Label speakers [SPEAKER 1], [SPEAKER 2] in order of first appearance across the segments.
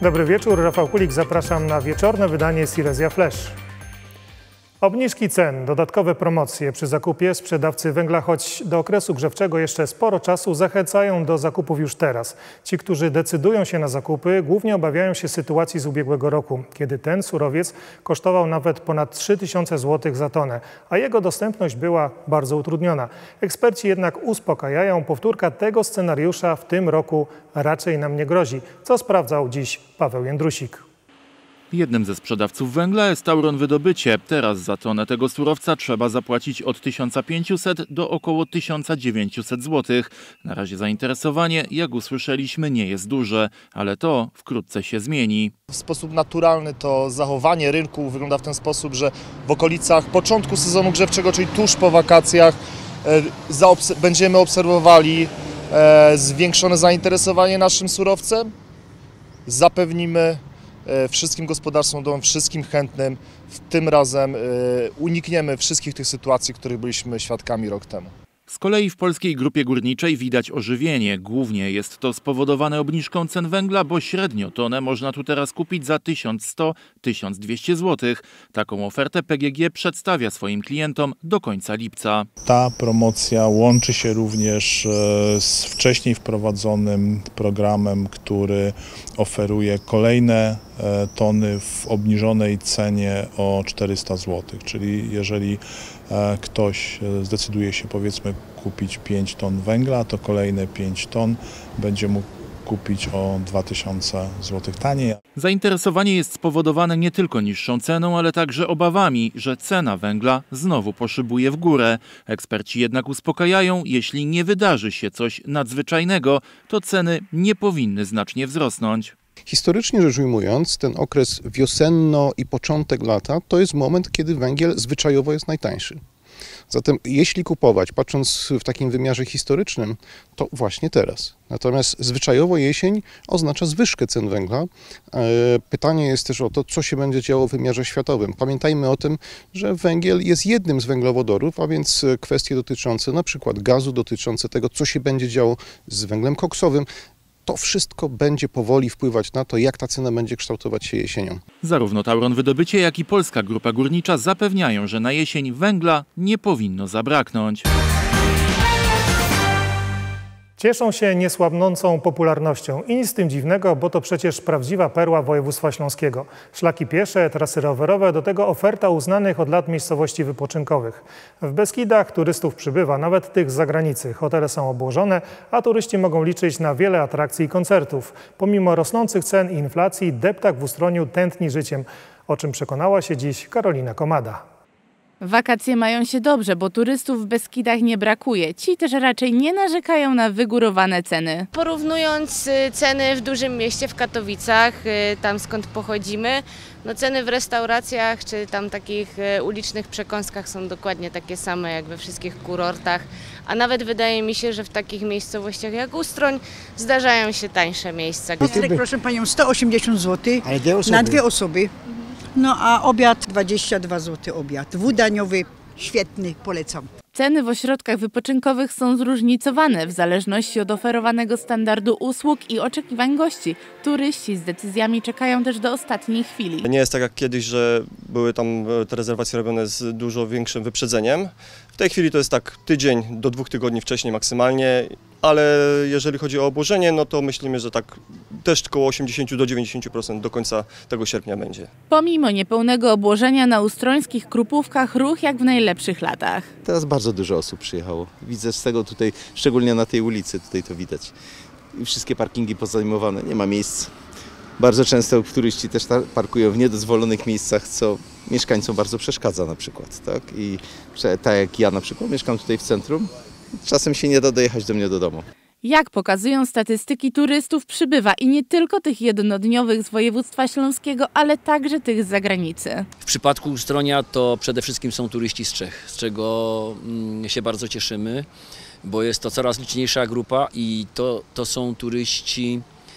[SPEAKER 1] Dobry wieczór, Rafał Kulik, zapraszam na wieczorne wydanie Silesia Flash. Obniżki cen, dodatkowe promocje przy zakupie sprzedawcy węgla, choć do okresu grzewczego jeszcze sporo czasu, zachęcają do zakupów już teraz. Ci, którzy decydują się na zakupy, głównie obawiają się sytuacji z ubiegłego roku, kiedy ten surowiec kosztował nawet ponad 3000 zł za tonę, a jego dostępność była bardzo utrudniona. Eksperci jednak uspokajają, powtórka tego scenariusza w tym roku raczej nam nie grozi, co sprawdzał dziś Paweł Jędrusik.
[SPEAKER 2] Jednym ze sprzedawców węgla jest Tauron Wydobycie. Teraz za tonę tego surowca trzeba zapłacić od 1500 do około 1900 zł. Na razie zainteresowanie, jak usłyszeliśmy, nie jest duże, ale to wkrótce się zmieni.
[SPEAKER 3] W sposób naturalny to zachowanie rynku wygląda w ten sposób, że w okolicach początku sezonu grzewczego, czyli tuż po wakacjach, będziemy obserwowali zwiększone zainteresowanie naszym surowcem. Zapewnimy wszystkim gospodarstwom domowym, wszystkim chętnym. Tym razem unikniemy wszystkich tych sytuacji, których byliśmy świadkami rok temu.
[SPEAKER 2] Z kolei w Polskiej Grupie Górniczej widać ożywienie. Głównie jest to spowodowane obniżką cen węgla, bo średnio tonę można tu teraz kupić za 1100–1200 zł. Taką ofertę PGG przedstawia swoim klientom do końca lipca.
[SPEAKER 4] Ta promocja łączy się również z wcześniej wprowadzonym programem, który oferuje kolejne tony w obniżonej cenie o 400 zł. Czyli jeżeli ktoś zdecyduje się, powiedzmy, kupić 5 ton węgla, to kolejne 5 ton będzie mógł kupić o 2000 zł taniej.
[SPEAKER 2] Zainteresowanie jest spowodowane nie tylko niższą ceną, ale także obawami, że cena węgla znowu poszybuje w górę. Eksperci jednak uspokajają, jeśli nie wydarzy się coś nadzwyczajnego, to ceny nie powinny znacznie wzrosnąć.
[SPEAKER 5] Historycznie rzecz ujmując, ten okres wiosenno i początek lata to jest moment, kiedy węgiel zwyczajowo jest najtańszy. Zatem jeśli kupować, patrząc w takim wymiarze historycznym, to właśnie teraz. Natomiast zwyczajowo jesień oznacza zwyżkę cen węgla. Pytanie jest też o to, co się będzie działo w wymiarze światowym. Pamiętajmy o tym, że węgiel jest jednym z węglowodorów, a więc kwestie dotyczące na przykład gazu, dotyczące tego, co się będzie działo z węglem koksowym, to wszystko będzie powoli wpływać na to, jak ta cena będzie kształtować się jesienią.
[SPEAKER 2] Zarówno Tauron Wydobycie, jak i Polska Grupa Górnicza zapewniają, że na jesień węgla nie powinno zabraknąć.
[SPEAKER 1] Cieszą się niesłabnącą popularnością i nic z tym dziwnego, bo to przecież prawdziwa perła województwa śląskiego. Szlaki piesze, trasy rowerowe, do tego oferta uznanych od lat miejscowości wypoczynkowych. W Beskidach turystów przybywa, nawet tych z zagranicy. Hotele są obłożone, a turyści mogą liczyć na wiele atrakcji i koncertów. Pomimo rosnących cen i inflacji, deptak w Ustroniu tętni życiem, o czym przekonała się dziś Karolina Komada.
[SPEAKER 6] Wakacje mają się dobrze, bo turystów w Beskidach nie brakuje. Ci też raczej nie narzekają na wygórowane ceny.
[SPEAKER 7] Porównując ceny w dużym mieście, w Katowicach, tam skąd pochodzimy, no ceny w restauracjach czy tam takich ulicznych przekąskach są dokładnie takie same jak we wszystkich kurortach. A nawet wydaje mi się, że w takich miejscowościach jak Ustroń zdarzają się tańsze miejsca.
[SPEAKER 8] Nocleg, proszę panią, 180 zł na 2 osoby. No a obiad 22 zł obiad. Dwudaniowy, świetny, polecam.
[SPEAKER 6] Ceny w ośrodkach wypoczynkowych są zróżnicowane w zależności od oferowanego standardu usług i oczekiwań gości. Turyści z decyzjami czekają też do ostatniej chwili.
[SPEAKER 9] Nie jest tak jak kiedyś, że były tam te rezerwacje robione z dużo większym wyprzedzeniem. W tej chwili to jest tak tydzień do 2 tygodni wcześniej maksymalnie, ale jeżeli chodzi o obłożenie, no to myślimy, że tak też około 80–90% do końca tego sierpnia będzie.
[SPEAKER 6] Pomimo niepełnego obłożenia na ustrońskich Krupówkach ruch jak w najlepszych latach.
[SPEAKER 10] Teraz bardzo dużo osób przyjechało. Widzę z tego tutaj, szczególnie na tej ulicy, tutaj to widać. I wszystkie parkingi pozajmowane, nie ma miejsc. Bardzo często turyści też parkują w niedozwolonych miejscach, co mieszkańcom bardzo przeszkadza na przykład. Tak? I tak jak ja na przykład mieszkam tutaj w centrum, czasem się nie da dojechać do mnie do domu.
[SPEAKER 6] Jak pokazują statystyki, turystów przybywa i nie tylko tych jednodniowych z województwa śląskiego, ale także tych z zagranicy.
[SPEAKER 11] W przypadku Ustronia to przede wszystkim są turyści z Czech, z czego się bardzo cieszymy, bo jest to coraz liczniejsza grupa i to są turyści,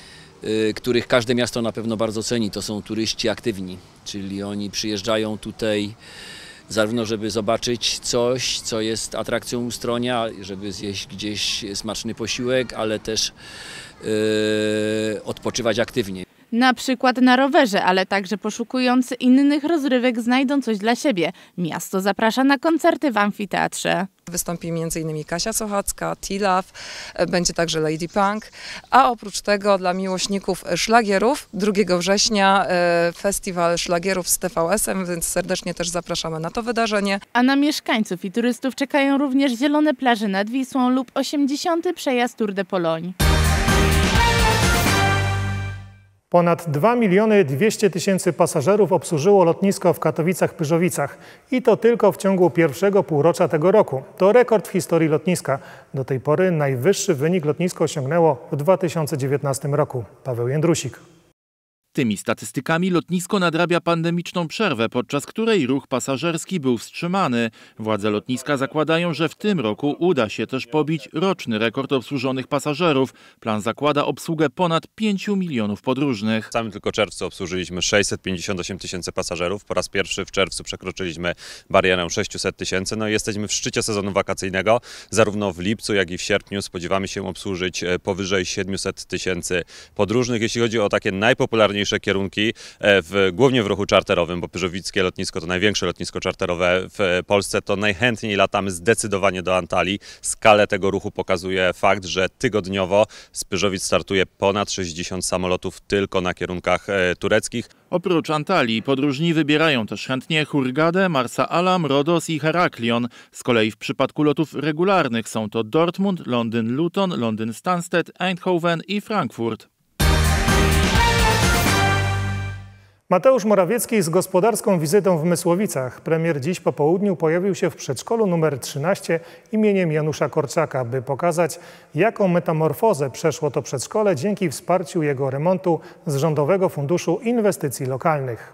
[SPEAKER 11] których każde miasto na pewno bardzo ceni. To są turyści aktywni, czyli oni przyjeżdżają tutaj zarówno żeby zobaczyć coś, co jest atrakcją Ustronia, żeby zjeść gdzieś smaczny posiłek, ale też odpoczywać aktywnie.
[SPEAKER 6] Na przykład na rowerze, ale także poszukujący innych rozrywek znajdą coś dla siebie. Miasto zaprasza na koncerty w amfiteatrze.
[SPEAKER 12] Wystąpi m.in. Kasia Sochacka, T-Love, będzie także Lady Punk, a oprócz tego dla miłośników szlagierów 2 września festiwal szlagierów z TVS-em, więc serdecznie też zapraszamy na to wydarzenie.
[SPEAKER 6] A na mieszkańców i turystów czekają również zielone plaże nad Wisłą lub 80. przejazd Tour de Pologne.
[SPEAKER 1] Ponad 2 200 000 pasażerów obsłużyło lotnisko w Katowicach-Pyrzowicach i to tylko w ciągu pierwszego półrocza tego roku. To rekord w historii lotniska. Do tej pory najwyższy wynik lotnisko osiągnęło w 2019 roku. Paweł Jędrusik.
[SPEAKER 2] Tymi statystykami lotnisko nadrabia pandemiczną przerwę, podczas której ruch pasażerski był wstrzymany. Władze lotniska zakładają, że w tym roku uda się też pobić roczny rekord obsłużonych pasażerów. Plan zakłada obsługę ponad 5 milionów podróżnych.
[SPEAKER 13] W samym tylko czerwcu obsłużyliśmy 658 000 pasażerów. Po raz pierwszy w czerwcu przekroczyliśmy barierę 600 000. No i jesteśmy w szczycie sezonu wakacyjnego. Zarówno w lipcu, jak i w sierpniu spodziewamy się obsłużyć powyżej 700 000 podróżnych. Jeśli chodzi o takie najpopularniejsze kierunki, głównie w ruchu czarterowym, bo pyrzowickie lotnisko to największe lotnisko czarterowe w Polsce, to najchętniej latamy zdecydowanie do Antalii. Skalę tego ruchu pokazuje fakt, że tygodniowo z Pyrzowic startuje ponad 60 samolotów tylko na kierunkach tureckich.
[SPEAKER 2] Oprócz Antalii podróżni wybierają też chętnie Hurgadę, Marsa Alam, Rodos i Heraklion. Z kolei w przypadku lotów regularnych są to Dortmund, Londyn Luton, Londyn Stansted, Eindhoven i Frankfurt.
[SPEAKER 1] Mateusz Morawiecki z gospodarską wizytą w Mysłowicach. Premier dziś po południu pojawił się w przedszkolu nr 13 imieniem Janusza Korczaka, by pokazać, jaką metamorfozę przeszło to przedszkole dzięki wsparciu jego remontu z Rządowego Funduszu Inwestycji Lokalnych.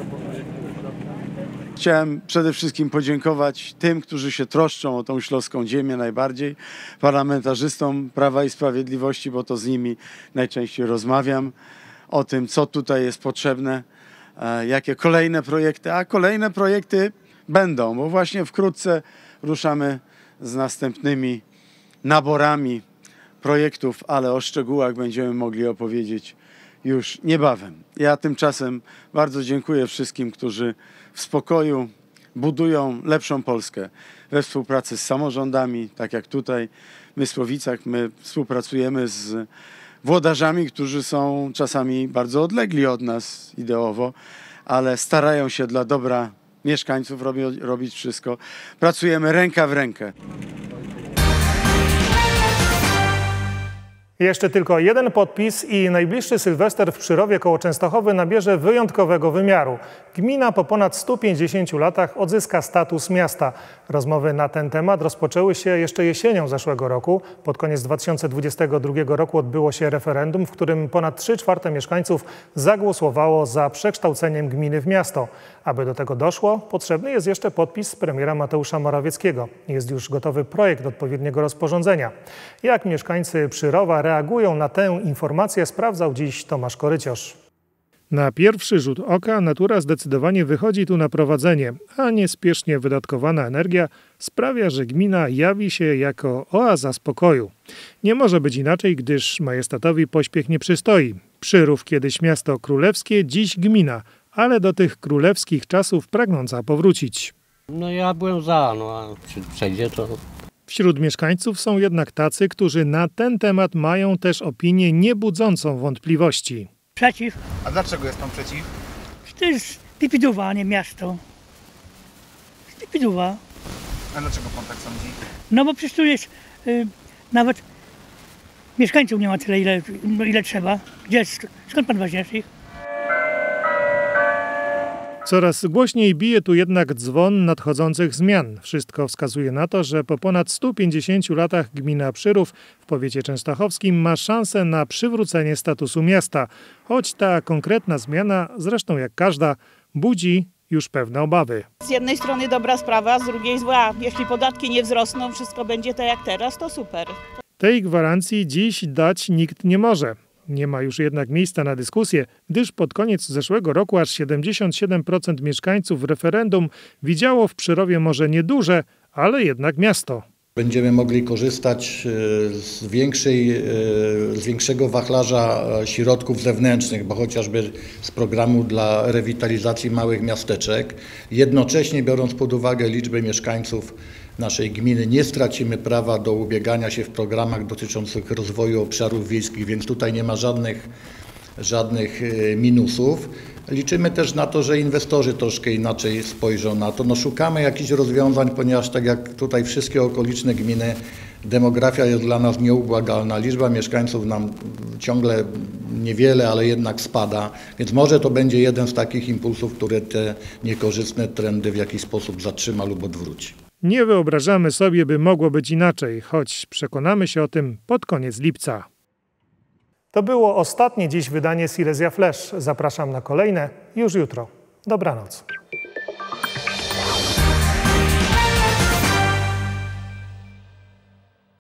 [SPEAKER 14] Chciałem przede wszystkim podziękować tym, którzy się troszczą o tą śląską ziemię najbardziej, parlamentarzystom Prawa i Sprawiedliwości, bo to z nimi najczęściej rozmawiam o tym, co tutaj jest potrzebne, jakie kolejne projekty, a kolejne projekty będą, bo właśnie wkrótce ruszamy z następnymi naborami projektów, ale o szczegółach będziemy mogli opowiedzieć już niebawem. Ja tymczasem bardzo dziękuję wszystkim, którzy w spokoju budują lepszą Polskę we współpracy z samorządami, tak jak tutaj w Mysłowicach. My współpracujemy z włodarzami, którzy są czasami bardzo odlegli od nas ideowo, ale starają się dla dobra mieszkańców robić wszystko. Pracujemy ręka w rękę.
[SPEAKER 1] Jeszcze tylko jeden podpis i najbliższy Sylwester w Przyrowie koło Częstochowy nabierze wyjątkowego wymiaru. Gmina po ponad 150 latach odzyska status miasta. Rozmowy na ten temat rozpoczęły się jeszcze jesienią zeszłego roku. Pod koniec 2022 roku odbyło się referendum, w którym ponad 3/4 mieszkańców zagłosowało za przekształceniem gminy w miasto. Aby do tego doszło, potrzebny jest jeszcze podpis premiera Mateusza Morawieckiego. Jest już gotowy projekt odpowiedniego rozporządzenia. Jak mieszkańcy Przyrowa reagują na tę informację, sprawdzał dziś Tomasz Koryciosz. Na pierwszy rzut oka natura zdecydowanie wychodzi tu na prowadzenie, a niespiesznie wydatkowana energia sprawia, że gmina jawi się jako oaza spokoju. Nie może być inaczej, gdyż majestatowi pośpiech nie przystoi. Przyrów kiedyś miasto królewskie, dziś gmina, ale do tych królewskich czasów pragnąca powrócić.
[SPEAKER 15] No ja byłem za, a czy przejdzie to...
[SPEAKER 1] Wśród mieszkańców są jednak tacy, którzy na ten temat mają też opinię niebudzącą wątpliwości.
[SPEAKER 16] Przeciw.
[SPEAKER 17] A dlaczego jest pan przeciw?
[SPEAKER 16] To jest Pipidowa, a nie miasto. Pipidowa.
[SPEAKER 17] A dlaczego pan tak sądzi?
[SPEAKER 16] No bo przecież tu jest nawet mieszkańców nie ma tyle, ile trzeba. Skąd pan weźmiesz ich?
[SPEAKER 1] Coraz głośniej bije tu jednak dzwon nadchodzących zmian. Wszystko wskazuje na to, że po ponad 150 latach gmina Przyrów w powiecie częstochowskim ma szansę na przywrócenie statusu miasta. Choć ta konkretna zmiana, zresztą jak każda, budzi już pewne obawy.
[SPEAKER 18] Z jednej strony dobra sprawa, z drugiej zła. Jeśli podatki nie wzrosną, wszystko będzie tak jak teraz, to super.
[SPEAKER 1] Tej gwarancji dziś dać nikt nie może. Nie ma już jednak miejsca na dyskusję, gdyż pod koniec zeszłego roku aż 77% mieszkańców w referendum widziało w Przyrowie może nieduże, ale jednak miasto.
[SPEAKER 19] Będziemy mogli korzystać z większego wachlarza środków zewnętrznych, bo chociażby z programu dla rewitalizacji małych miasteczek. Jednocześnie biorąc pod uwagę liczbę mieszkańców naszej gminy, nie stracimy prawa do ubiegania się w programach dotyczących rozwoju obszarów wiejskich, więc tutaj nie ma żadnych minusów. Liczymy też na to, że inwestorzy troszkę inaczej spojrzą na to. Szukamy jakichś rozwiązań, ponieważ tak jak tutaj wszystkie okoliczne gminy, demografia jest dla nas nieubłagalna. Liczba mieszkańców nam ciągle niewiele, ale jednak spada, więc może to będzie jeden z takich impulsów, który te niekorzystne trendy w jakiś sposób zatrzyma lub odwróci.
[SPEAKER 1] Nie wyobrażamy sobie, by mogło być inaczej, choć przekonamy się o tym pod koniec lipca. To było ostatnie dziś wydanie Silesia Flash. Zapraszam na kolejne już jutro. Dobranoc.